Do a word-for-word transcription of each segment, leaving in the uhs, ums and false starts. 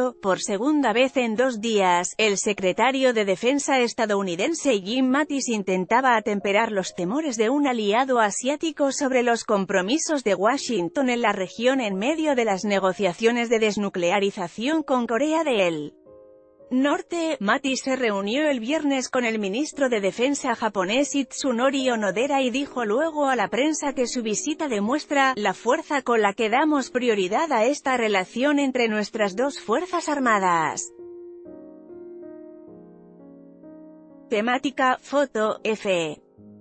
Foto, por segunda vez en dos días, el secretario de Defensa estadounidense Jim Mattis intentaba atemperar los temores de un aliado asiático sobre los compromisos de Washington en la región en medio de las negociaciones de desnuclearización con Corea del Norte. Mattis se reunió el viernes con el ministro de Defensa japonés Itsunori Onodera y dijo luego a la prensa que su visita demuestra la fuerza con la que damos prioridad a esta relación entre nuestras dos fuerzas armadas. Temática, foto, F.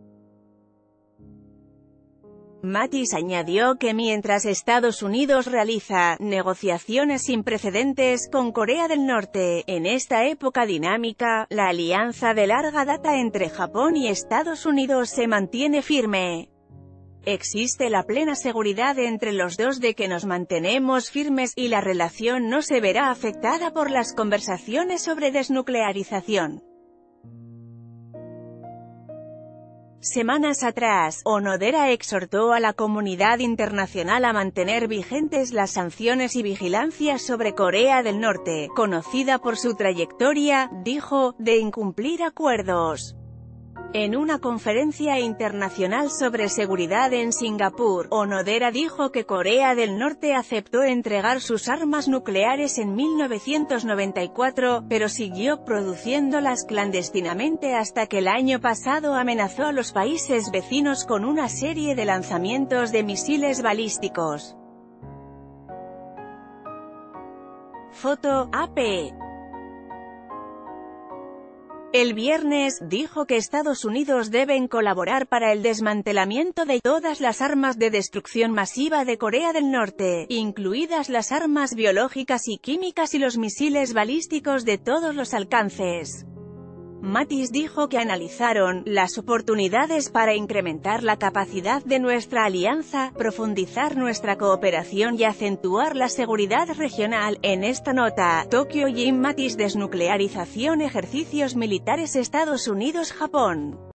Mattis añadió que mientras Estados Unidos realiza negociaciones sin precedentes con Corea del Norte, en esta época dinámica, la alianza de larga data entre Japón y Estados Unidos se mantiene firme. Existe la plena seguridad entre los dos de que nos mantenemos firmes, y la relación no se verá afectada por las conversaciones sobre desnuclearización. Semanas atrás, Onodera exhortó a la comunidad internacional a mantener vigentes las sanciones y vigilancia sobre Corea del Norte, conocida por su trayectoria, dijo, de incumplir acuerdos. En una conferencia internacional sobre seguridad en Singapur, Onodera dijo que Corea del Norte aceptó entregar sus armas nucleares en mil novecientos noventa y cuatro, pero siguió produciéndolas clandestinamente hasta que el año pasado amenazó a los países vecinos con una serie de lanzamientos de misiles balísticos. Foto, A P. El viernes, dijo que Estados Unidos deben colaborar para el desmantelamiento de todas las armas de destrucción masiva de Corea del Norte, incluidas las armas biológicas y químicas y los misiles balísticos de todos los alcances. Mattis dijo que analizaron las oportunidades para incrementar la capacidad de nuestra alianza, profundizar nuestra cooperación y acentuar la seguridad regional. En esta nota, Tokio Jim Mattis desnuclearización ejercicios militares Estados Unidos-Japón.